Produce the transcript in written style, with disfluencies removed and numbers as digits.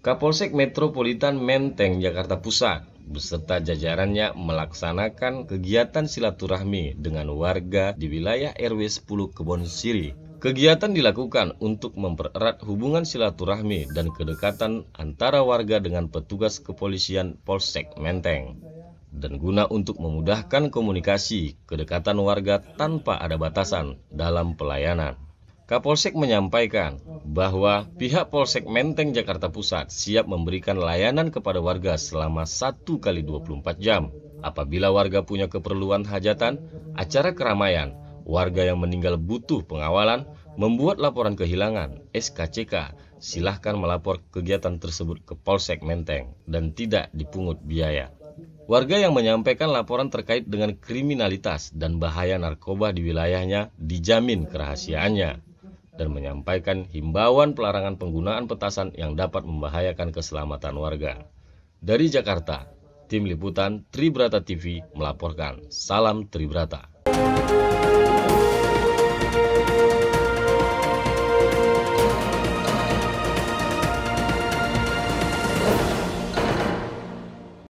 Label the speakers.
Speaker 1: Kapolsek Metropolitan Menteng, Jakarta Pusat, beserta jajarannya melaksanakan kegiatan silaturahmi dengan warga di wilayah RW 10 Kebonsiri. Kegiatan dilakukan untuk mempererat hubungan silaturahmi dan kedekatan antara warga dengan petugas kepolisian Polsek Menteng, dan guna untuk memudahkan komunikasi kedekatan warga tanpa ada batasan dalam pelayanan. Kapolsek menyampaikan bahwa pihak Polsek Menteng Jakarta Pusat siap memberikan layanan kepada warga selama 1x24 jam. Apabila warga punya keperluan hajatan, acara keramaian, warga yang meninggal butuh pengawalan, membuat laporan kehilangan, SKCK, silahkan melapor kegiatan tersebut ke Polsek Menteng dan tidak dipungut biaya. Warga yang menyampaikan laporan terkait dengan kriminalitas dan bahaya narkoba di wilayahnya dijamin kerahasiaannya, dan menyampaikan himbauan pelarangan penggunaan petasan yang dapat membahayakan keselamatan warga. Dari Jakarta, Tim Liputan Tribrata TV melaporkan. Salam Tribrata.